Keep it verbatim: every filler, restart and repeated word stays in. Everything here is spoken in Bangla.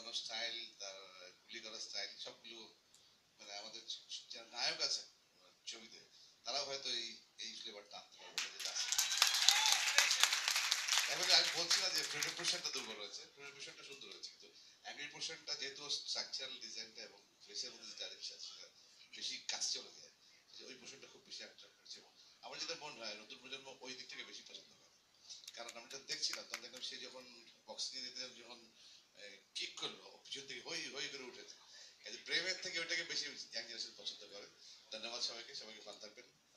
চালানোর স্টাইল, তার গুলি করার স্টাইল, সবগুলো মানে আমাদের যারা নায়ক আছে ছবিতে তারাও হয়তো এই এই ফ্লেভারটা আনতে পারবে যেটা আছে। এখন আমি বলছি না যে ফ্রেমের পোর্শনটা দুর্বল হয়েছে, ফ্রেমের পোর্শনটা সুন্দর হয়েছে, কিন্তু অ্যাঙ্গেল পোর্শনটা যেহেতু স্ট্রাকচারাল ডিজাইনটা এবং ফেসের মধ্যে যে ডাইরেকশন সেটা বেশি কাছে চলে যায়, যে ওই পোর্শনটা খুব বেশি অ্যাট্রাক্ট করেছে। এবং আমার যেটা মনে হয় নতুন প্রজন্ম ওই দিক থেকে বেশি পছন্দ করে, কারণ আমি যখন দেখছিলাম তখন দেখলাম সে যখন বক্সিং এ দিতে যখন কিক করলো পিছন থেকে হই হই করে উঠেছে, প্রেমের থেকে ওইটাকে বেশি ইয়াং জেনারেশন পছন্দ করে। ধন্যবাদ সবাইকে, সবাইকে ভালো থাকবেন।